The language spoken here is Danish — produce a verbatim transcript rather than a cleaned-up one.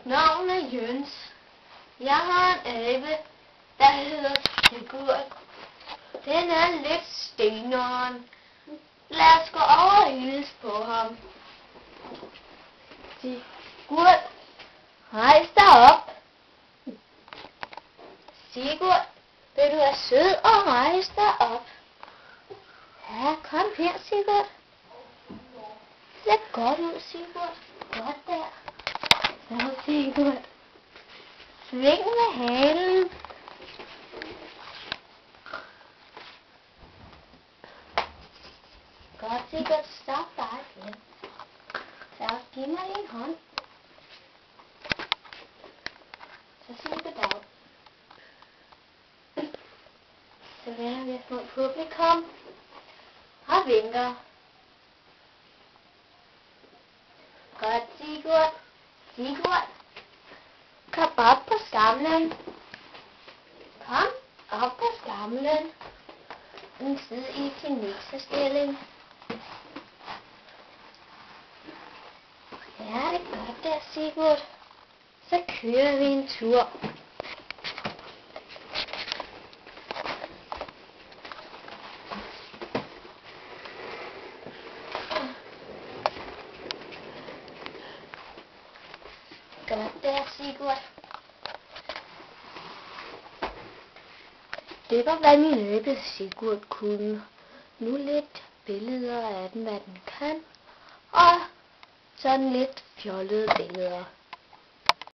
Mit navn er Jøns. Jeg har en abe, der hedder Sigurd. Den er lidt steneren. Lad os gå over og hilse på ham. Sigurd, rejs dig op. Sigurd, vil du være sød og rejse dig op? Ja, kom her, Sigurd. Se godt ud, Sigurd. Godt der. Så, Sigurd. Sving med halen. Godt, Sigurd. Stop bare igen. Så, giv mig din hånd. Så siger vi goddag. Så vender vi os mod publikum og vinker. Godt, Sigurd. Sigurd, kom op på skamlen. Kom op på skamlen. En sid i kinesisk-stilling. Ja, det er godt der, Sigurd. Så kører vi en tur. Godt der, Sigurd. Det var, hvad min abe Sigurd kunne. Nu lidt billeder af den, hvad den kan. Og sådan lidt fjollede billeder.